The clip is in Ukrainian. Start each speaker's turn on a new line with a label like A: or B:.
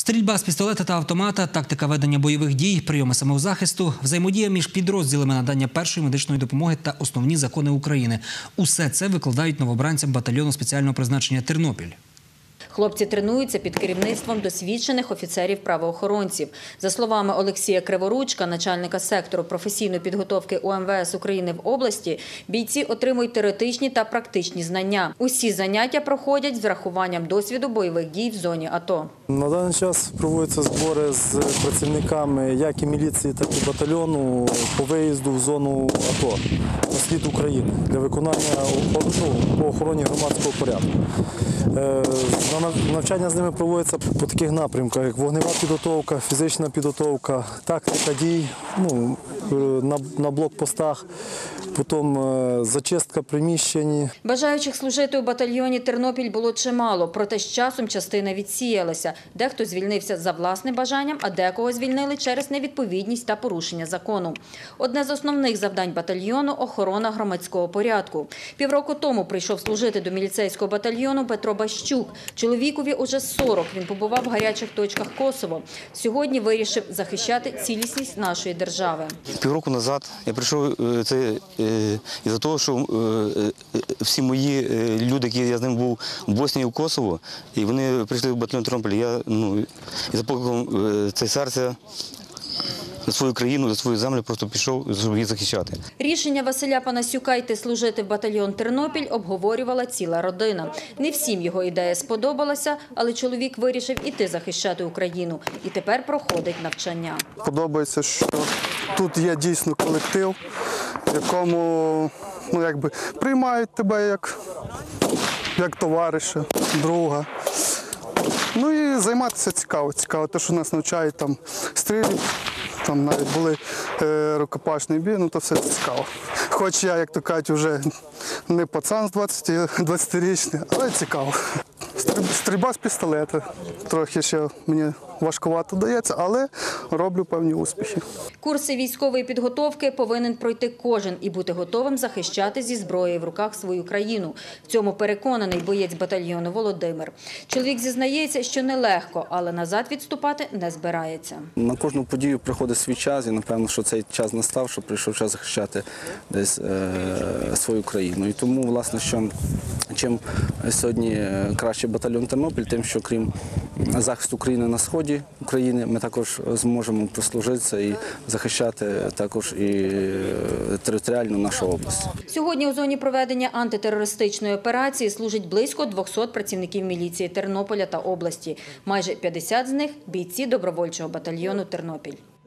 A: Стрільба з пістолета та автомата, тактика ведення бойових дій, прийоми самозахисту, взаємодія між підрозділами надання першої медичної допомоги та основні закони України. Усе це викладають новобранцям батальйону спеціального призначення «Тернопіль».
B: Хлопці тренуються під керівництвом досвідчених офіцерів-правоохоронців. За словами Олексія Криворучка, начальника сектору професійної підготовки УМВС України в області, бійці отримують теоретичні та практичні знання. Усі заняття проходять з врахуванням досвіду бойових дій в зоні АТО.
C: На даний час проводяться збори з працівниками як і міліції, так і батальйону по виїзду в зону АТО на схід України для виконання по охороні громадського порядку. Навчання з ними проводиться по таких напрямках, як вогнева підготовка, фізична підготовка, тактика дій на блокпостах, потім зачистка приміщень.
B: Бажаючих служити у батальйоні «Тернопіль» було чимало, проте з часом частина відсіялася. Дехто звільнився за власним бажанням, а декого звільнили через невідповідність та порушення закону. Одне з основних завдань батальйону – охорона громадського порядку. Півроку тому прийшов служити до міліцейського батальйону Петро Бащук. Чоловікові уже 40, він побував в гарячих точках Косово. Сьогодні вирішив захищати цілісність нашої держави.
D: Півроку назад я прийшов із-за того, що всі мої люди, які я з ним був в Боснії і в Косово, і вони прийшли в батальйон «Тернопіль», я за покликом це серця за свою країну, за свою землю просто пішов, щоб її захищати.
B: Рішення Василя Панасюка йти служити в батальйон «Тернопіль» обговорювала ціла родина. Не всім його ідея сподобалася, але чоловік вирішив іти захищати Україну. І тепер проходить навчання.
E: Подобається, що тут є дійсно колектив, в якому приймають тебе як товариша, друга. Ну і займатися цікаво. Цікаво те, що нас навчають стрілів. Там навіть були рукопашний бій, то все цікаво. Хоч я, як то кажуть, вже не пацан з 20-річний, але цікаво. Стрільба з пістолета. Трохи ще мені важкувато дається, але роблю певні успіхи.
B: Курси військової підготовки повинен пройти кожен і бути готовим захищати зі зброєю в руках свою країну. В цьому переконаний боєць батальйону Володимир. Чоловік зізнається, що нелегко, але назад відступати не збирається.
F: На кожну подію приходить свій час і, напевно, що цей час настав, що прийшов час захищати десь свою країну. І тому, власне, що чим сьогодні краще батальйон «Тернопіль», тим, що крім захисту України на сході України, ми також зможемо прослужитися і захищати також і територіальну нашу область.
B: Сьогодні у зоні проведення антитерористичної операції служить близько 200 працівників міліції Тернополя та області. Майже 50 з них – бійці добровольчого батальйону «Тернопіль».